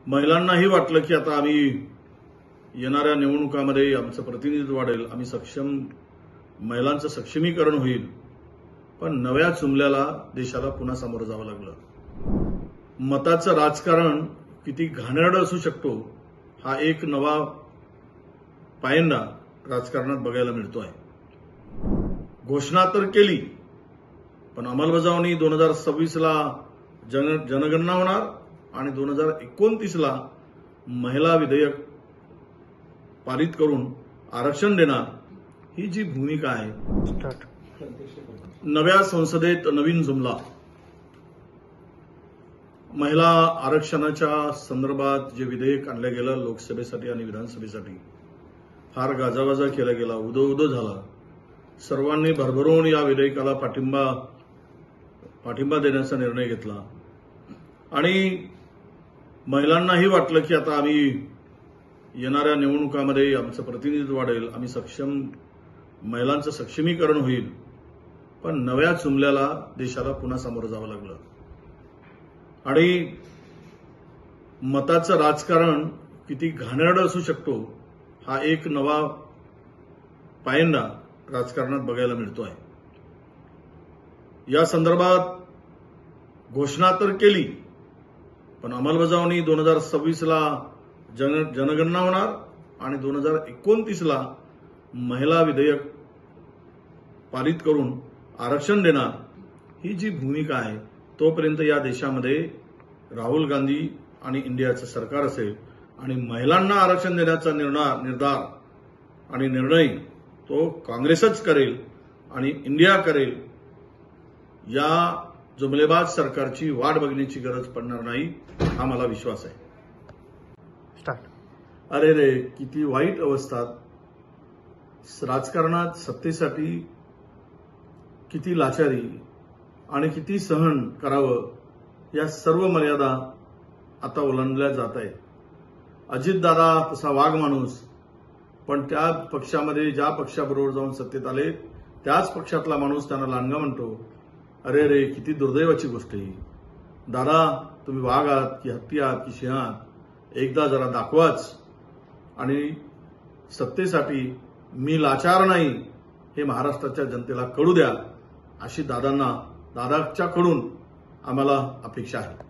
महिलांनाही वाटलं की आता आम्ही येणाऱ्या निवडणुकांमध्ये आमचं प्रतिनिधित्व वाढेल, आम्ही सक्षम महिलांचं सक्षमीकरण होईल. पण नव्या चुमल्याला देशाला पुन्हा सामोरं जावं लागलं. मताचं राजकारण किती घाणेरडं असू शकतो हा एक नवा पायंडा राजकारणात बघायला मिळतोय. घोषणा तर केली, पण अंमलबजावणी 2026ला जनगणना होणार आणि 2029ला महिला विधेयक पारित करून आरक्षण देणार, ही जी भूमिका आहे. नव्या संसदेत नवीन जुमला. महिला आरक्षणाच्या संदर्भात जे विधेयक आणलं गेलं लोकसभेसाठी आणि विधानसभेसाठी फार गाजावाजा केला गेला, उदो झाला. सर्वांनी भरभरून या विधेयकाला पाठिंबा देण्याचा निर्णय घेतला आणि महिलांनाही वाटलं की आता आम्ही येणाऱ्या निवडणुकांमध्ये आमचं प्रतिनिधित्व वाढेल, आम्ही सक्षम महिलांचं सक्षमीकरण होईल. पण नव्या चुमल्याला देशाला पुन्हा सामोरं जावं लागलं आणि मताचं राजकारण किती घाणेरडं असू शकतो हा एक नवा पायंडा राजकारणात बघायला मिळतोय. या संदर्भात घोषणा तर केली, पण अंमलबजावणी 2026ला जनगणना होणार आणि 2029ला महिला विधेयक पारित करून आरक्षण देणार, ही जी भूमिका आहे. तोपर्यंत या देशामध्ये राहुल गांधी आणि इंडियाचं सरकार असेल आणि महिलांना आरक्षण देण्याचा निर्धार आणि निर्णय तो काँग्रेसच करेल आणि इंडिया करेल. या जुमलेबाज सरकारची वाट बघण्याची गरज पडणार नाही, हा मला विश्वास आहे. अरे रे, किती वाईट अवस्था. राजकारणात सत्तेसाठी किती लाचारी आणि किती सहन करावं, या सर्व मर्यादा आता ओलांडल्या जात आहेत. अजितदादा तसा वाघ माणूस, पण त्या पक्षामध्ये ज्या पक्षाबरोबर जाऊन सत्तेत आले त्याच पक्षातला माणूस त्यांना लांडगा म्हणतो. अरे रे, किती दुर्दैवाची गोष्ट ही. दादा, तुम्ही वाघ आहात की हत्ती आहात की सिंह आहात, एकदा जरा दाखवाच. आणि सत्तेसाठी मी लाचार नाही हे महाराष्ट्राच्या जनतेला कळू द्या, अशी दादांच्याकडून आम्हाला अपेक्षा आहे.